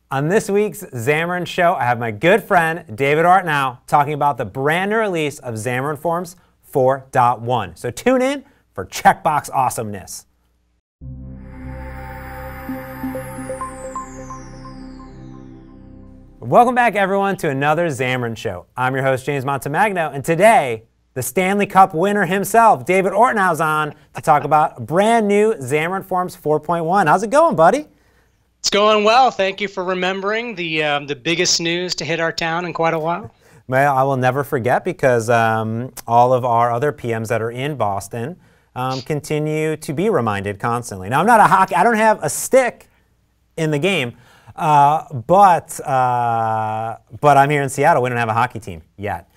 On this week's Xamarin Show, I have my good friend David Ortnow talking about the brand new release of Xamarin Forms 4.1. So tune in for checkbox awesomeness. Welcome back, everyone, to another Xamarin Show. I'm your host, James Montemagno, and today, the Stanley Cup winner himself, David Ortnow's on to talk about brand new Xamarin Forms 4.1. How's it going, buddy? It's going well. Thank you for remembering the biggest news to hit our town in quite a while. Well, I will never forget because all of our other PMs that are in Boston continue to be reminded constantly. Now, I'm not a hockey. I don't have a stick in the game, but I'm here in Seattle. We don't have a hockey team yet.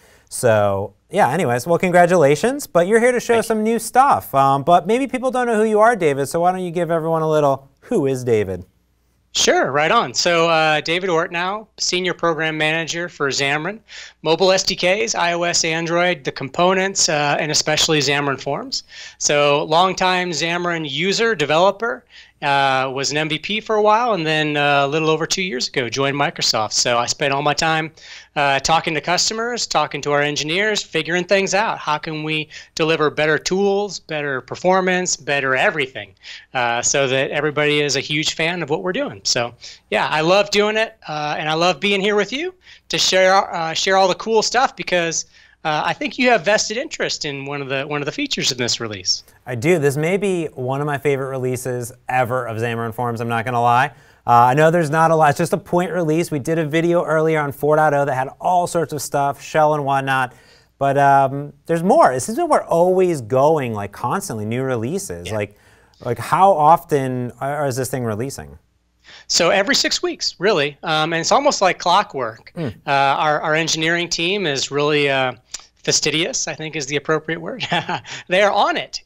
So yeah. Anyways, well, congratulations. But you're here to show some new stuff. But maybe people don't know who you are, David. So why don't you give everyone a little "Who is David?" Sure, right on. So David Ortnow, Senior Program Manager for Xamarin, mobile SDKs, iOS, Android, the components, and especially Xamarin Forms. So longtime Xamarin user, developer, was an MVP for a while, and then a little over 2 years ago joined Microsoft. So I spent all my time talking to customers, talking to our engineers, figuring things out. How can we deliver better tools, better performance, better everything, so that everybody is a huge fan of what we're doing. So yeah, I love doing it, and I love being here with you to share all the cool stuff, because I think you have vested interest in one of the features in this release. I do. This may be one of my favorite releases ever of Xamarin Forms, I'm not going to lie. I know there's not a lot. It's just a point release. We did a video earlier on 4.0 that had all sorts of stuff, shell and whatnot. But there's more. It seems like we're always going, like, constantly, new releases. Yeah. Like how often is this thing releasing? So every 6 weeks, really. And it's almost like clockwork. Our engineering team is really fastidious, I think is the appropriate word. They are on it,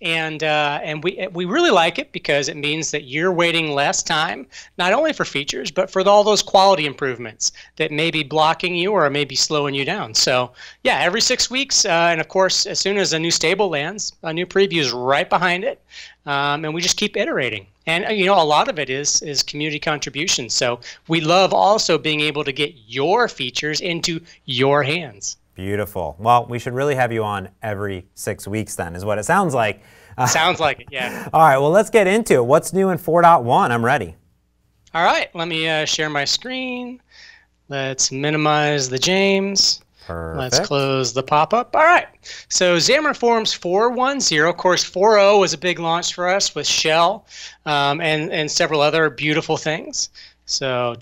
and we really like it because it means that you're waiting less time, not only for features, but for all those quality improvements that may be blocking you or may be slowing you down. So yeah, every 6 weeks, and of course, as soon as a new stable lands, a new preview is right behind it, and we just keep iterating. And you know, a lot of it is community contribution. So we love also being able to get your features into your hands. Beautiful. Well, we should really have you on every 6 weeks then, is what it sounds like. Sounds like it, yeah. All right, well, let's get into it. What's new in 4.1? I'm ready. All right, let me share my screen. Let's minimize the James. Perfect. Let's close the pop-up. All right, so Xamarin Forms 4.1.0. Of course, 4.0 was a big launch for us with Shell and several other beautiful things. So,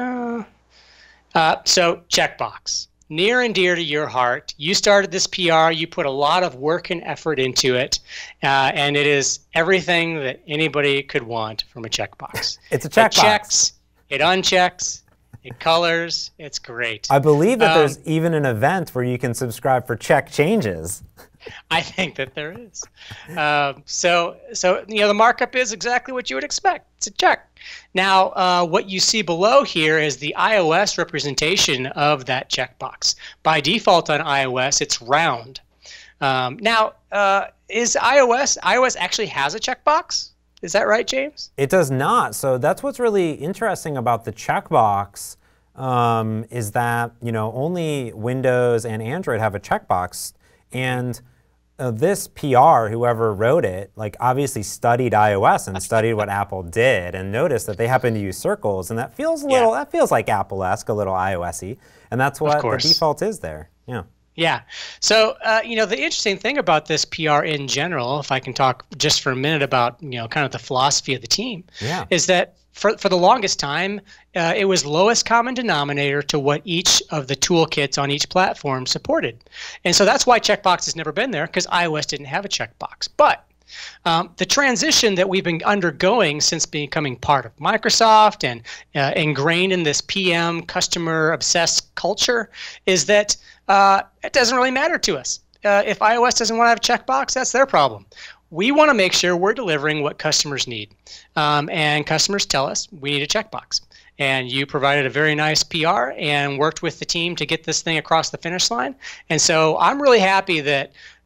so checkbox. Near and dear to your heart. You started this PR. You put a lot of work and effort into it, and it is everything that anybody could want from a checkbox. It's a checkbox. It checks, it unchecks, it colors. It's great. I believe that there's even an event where you can subscribe for check changes. I think that there is. So you know, the markup is exactly what you would expect. It's a check. Now, what you see below here is the iOS representation of that checkbox. By default on iOS, it's round. Now, is iOS actually has a checkbox? Is that right, James? It does not. So that's what's really interesting about the checkbox, is that, you know, only Windows and Android have a checkbox. And this PR, whoever wrote it, like obviously studied iOS and studied what Apple did and noticed that they happen to use circles, and that feels a little, that feels like Apple-esque, a little iOS-y, and that's what the default is there. Yeah. Yeah. So, you know, the interesting thing about this PR in general, if I can talk just for a minute about, you know, kind of the philosophy of the team, is that for the longest time, it was lowest common denominator to what each of the toolkits on each platform supported. And so that's why checkbox has never been there, because iOS didn't have a checkbox. But the transition that we've been undergoing since becoming part of Microsoft and ingrained in this PM customer-obsessed culture is that it doesn't really matter to us. If iOS doesn't want to have a checkbox, that's their problem. We want to make sure we're delivering what customers need. And customers tell us we need a checkbox. And you provided a very nice PR and worked with the team to get this thing across the finish line. And so I'm really happy that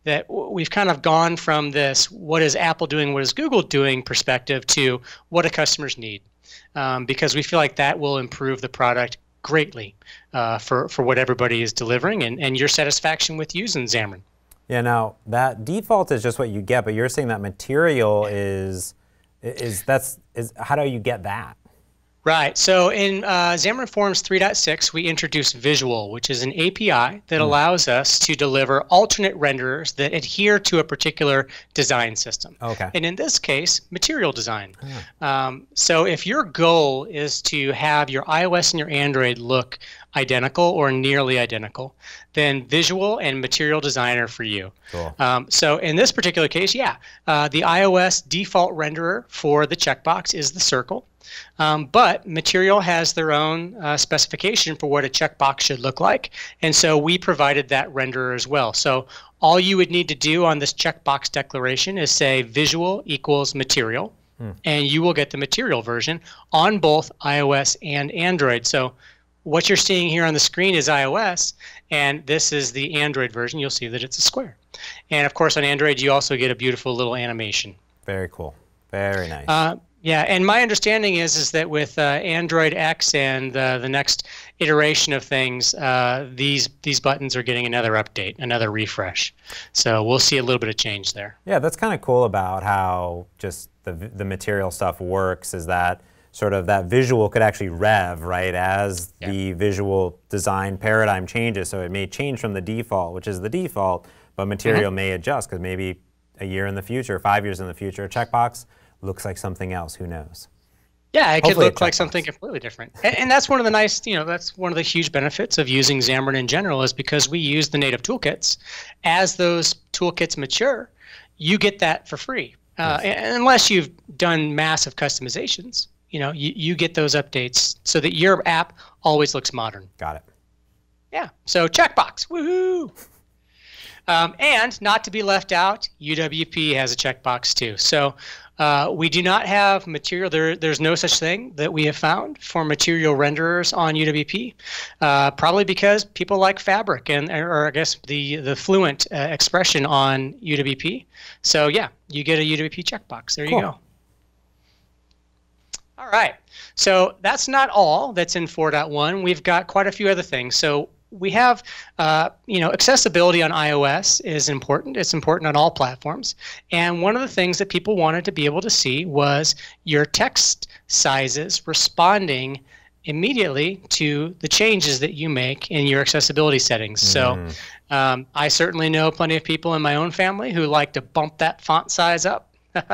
that we've kind of gone from this what is Apple doing, what is Google doing perspective to what do customers need, because we feel like that will improve the product greatly for what everybody is delivering and your satisfaction with using Xamarin. Yeah, now that default is just what you get, but you're saying that Material is how do you get that? Right. So in Xamarin Forms 3.6, we introduced Visual, which is an API that allows us to deliver alternate renderers that adhere to a particular design system. Okay. And in this case, material design. So if your goal is to have your iOS and your Android look identical or nearly identical, then Visual and Material Design are for you. Cool. So in this particular case, the iOS default renderer for the checkbox is the circle. But Material has their own specification for what a checkbox should look like, and so we provided that renderer as well. So all you would need to do on this checkbox declaration is say Visual equals Material, and you will get the Material version on both iOS and Android. So what you're seeing here on the screen is iOS, and this is the Android version. You'll see that it's a square. And of course on Android you also get a beautiful little animation. Very cool. Very nice. Yeah, and my understanding is that with Android X and the next iteration of things, these buttons are getting another update, another refresh. So we'll see a little bit of change there. Yeah, that's kind of cool about how just the Material stuff works, is that sort of that visual could actually rev, right, as the visual design paradigm changes. So it may change from the default, which is the default, but Material may adjust, because maybe a year in the future, 5 years in the future, a checkbox looks like something else. Who knows? Yeah, it could look like something completely different. And that's one of the nice, that's one of the huge benefits of using Xamarin in general, is because we use the native toolkits. As those toolkits mature, you get that for free. Unless you've done massive customizations, you get those updates so that your app always looks modern. Got it. Yeah, so checkbox, woohoo! And not to be left out, UWP has a checkbox too. So we do not have Material. There's no such thing that we have found for Material renderers on UWP, probably because people like Fabric or I guess the Fluent expression on UWP. So yeah, you get a UWP checkbox. There you go. All right, so that's not all that's in 4.1. We've got quite a few other things. So we have, accessibility on iOS is important. It's important on all platforms. And one of the things that people wanted to be able to see was your text sizes responding immediately to the changes that you make in your accessibility settings. So I certainly know plenty of people in my own family who like to bump that font size up.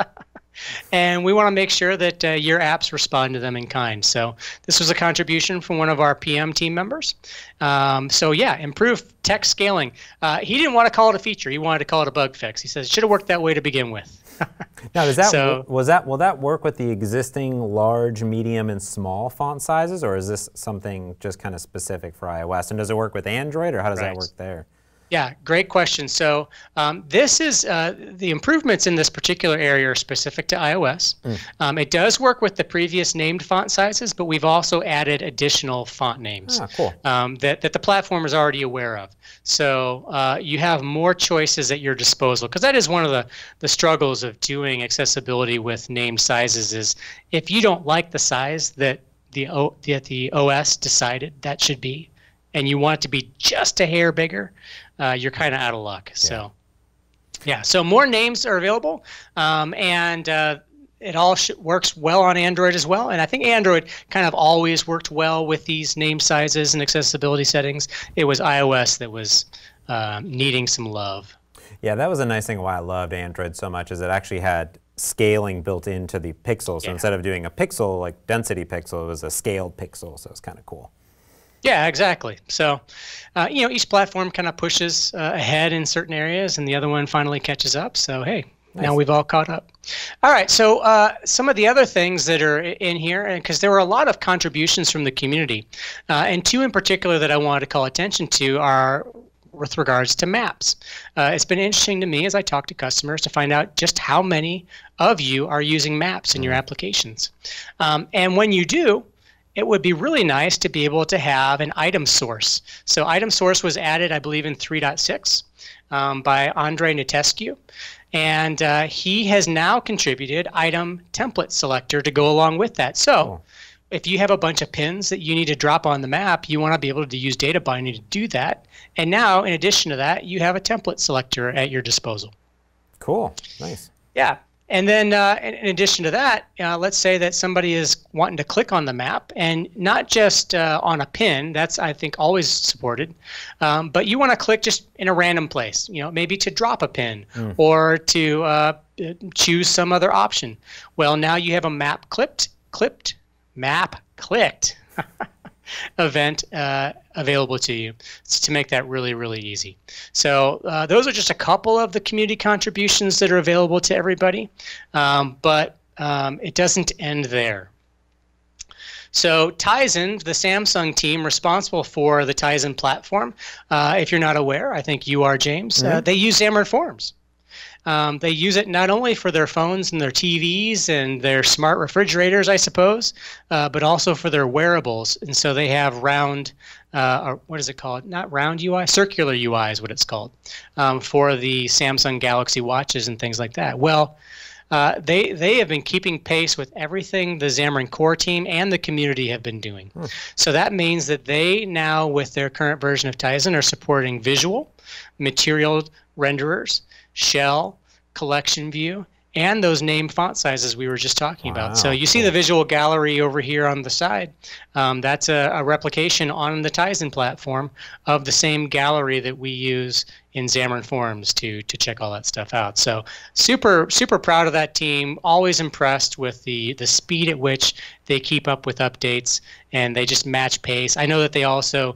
And we want to make sure that your apps respond to them in kind. So this was a contribution from one of our PM team members. So yeah, improve text scaling. He didn't want to call it a feature. He wanted to call it a bug fix. He says it should have worked that way to begin with. Now, will that work with the existing large, medium, and small font sizes, or is this something just kind of specific for iOS? And does it work with Android, or how does that work there? Yeah, great question. So this is the improvements in this particular area are specific to iOS. It does work with the previous named font sizes, but we've also added additional font names that the platform is already aware of. So you have more choices at your disposal, because that is one of the struggles of doing accessibility with named sizes is if you don't like the size that the OS decided that should be, and you want it to be just a hair bigger, you're kind of out of luck. So, yeah. So more names are available, and it all works well on Android as well. And I think Android kind of always worked well with these name sizes and accessibility settings. It was iOS that was needing some love. Yeah, that was a nice thing why I loved Android so much, is it actually had scaling built into the pixel. So instead of doing a pixel, like density pixel, it was a scaled pixel. So it's kind of cool. Yeah, exactly. So, each platform kind of pushes ahead in certain areas, and the other one finally catches up. So, hey, now we've all caught up. All right. So, some of the other things that are in here, because there were a lot of contributions from the community, and two in particular that I wanted to call attention to are with regards to maps. It's been interesting to me as I talk to customers to find out just how many of you are using maps in your applications. And when you do, it would be really nice to be able to have an item source. So item source was added, I believe, in 3.6 by Andre Netescu. And he has now contributed item template selector to go along with that. So if you have a bunch of pins that you need to drop on the map, you want to be able to use data binding to do that. And now, in addition to that, you have a template selector at your disposal. Cool. Nice. Yeah. And then in addition to that, let's say that somebody is wanting to click on the map, and not just on a pin, that's, I think, always supported, but you want to click just in a random place, maybe to drop a pin or to choose some other option. Well, now you have a map clipped event available to you to make that really, really easy. So those are just a couple of the community contributions that are available to everybody, but it doesn't end there. So Tizen, the Samsung team responsible for the Tizen platform, if you're not aware, I think you are, James, they use Xamarin Forms. They use it not only for their phones and their TVs and their smart refrigerators, I suppose, but also for their wearables. And so they have round, or what is it called? Not round UI, circular UI is what it's called, for the Samsung Galaxy watches and things like that. Well, they have been keeping pace with everything the Xamarin Core team and the community have been doing. So that means that they now, with their current version of Tizen, are supporting visual, material renderers, shell, collection view, and those name font sizes we were just talking about. So you see the visual gallery over here on the side. That's a replication on the Tizen platform of the same gallery that we use in Xamarin Forms to check all that stuff out. So super proud of that team. Always impressed with the speed at which they keep up with updates, and they just match pace. I know that they also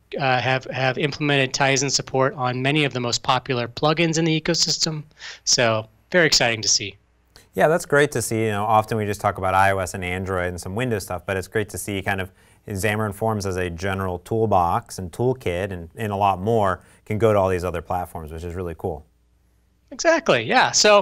have implemented Tizen support on many of the most popular plugins in the ecosystem. So very exciting to see. Yeah, that's great to see. Often we just talk about iOS and Android and some Windows stuff, but it's great to see kind of Xamarin Forms as a general toolbox and toolkit and a lot more can go to all these other platforms, which is really cool. Exactly, yeah. So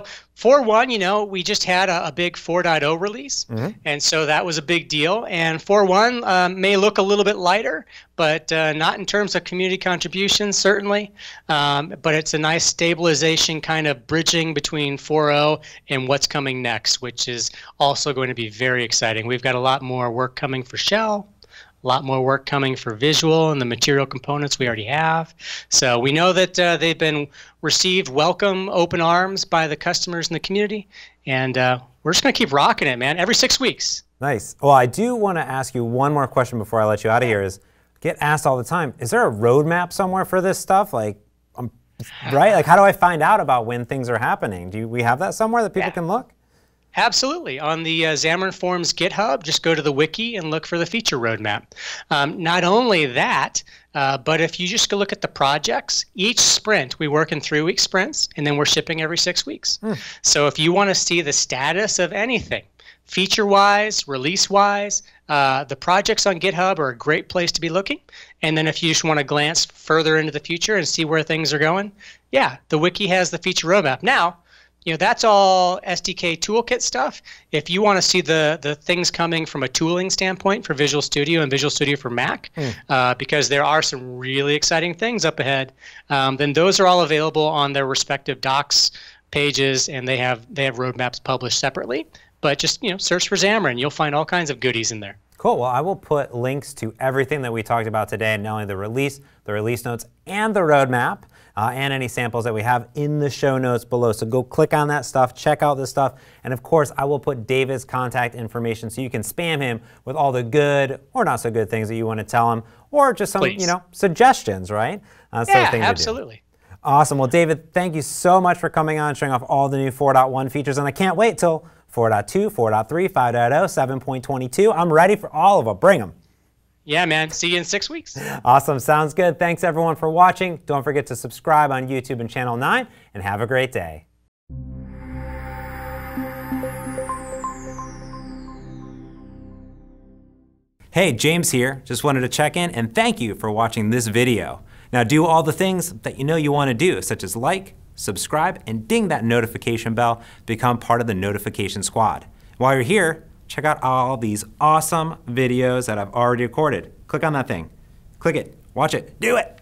4.1, we just had a big 4.0 release, and so that was a big deal. And 4.1 may look a little bit lighter, but not in terms of community contributions, certainly. But it's a nice stabilization, kind of bridging between 4.0 and what's coming next, which is also going to be very exciting. We've got a lot more work coming for Shell, a lot more work coming for visual and the material components we already have. So we know that they've been received welcome, open arms by the customers in the community. And we're just going to keep rocking it, man, every 6 weeks. Nice. Well, I do want to ask you one more question before I let you out of here. Is get asked all the time, is there a roadmap somewhere for this stuff? Like, right? Like, how do I find out about when things are happening? Do we have that somewhere that people can look? Absolutely. On the Xamarin Forms GitHub, just go to the wiki and look for the feature roadmap. Not only that, but if you just go look at the projects, each sprint, we work in 3-week sprints, and then we're shipping every 6 weeks. So if you want to see the status of anything, feature-wise, release-wise, the projects on GitHub are a great place to be looking. And then if you just want to glance further into the future and see where things are going, yeah, the wiki has the feature roadmap. Now, that's all SDK toolkit stuff. If you want to see the things coming from a tooling standpoint for Visual Studio and Visual Studio for Mac, because there are some really exciting things up ahead, then those are all available on their respective docs pages, and they have roadmaps published separately. But just search for Xamarin, you'll find all kinds of goodies in there. Cool. Well, I will put links to everything that we talked about today, not only the release notes, and the roadmap, and any samples that we have in the show notes below. So go click on that stuff, check out this stuff, and of course, I will put David's contact information so you can spam him with all the good or not so good things that you want to tell him, or just some suggestions, right? Yeah, absolutely. Awesome. Well, David, thank you so much for coming on and showing off all the new 4.1 features, and I can't wait till 4.2, 4.3, 5.0, 7.22. I'm ready for all of them. Bring them. Yeah, man. See you in 6 weeks. Awesome. Sounds good. Thanks, everyone, for watching. Don't forget to subscribe on YouTube and Channel 9, and have a great day. Hey, James here. Just wanted to check in and thank you for watching this video. Now, do all the things that you want to do, such as like, subscribe, and ding that notification bell to become part of the notification squad. While you're here, check out all these awesome videos that I've already recorded. Click on that thing. Click it. Watch it. Do it.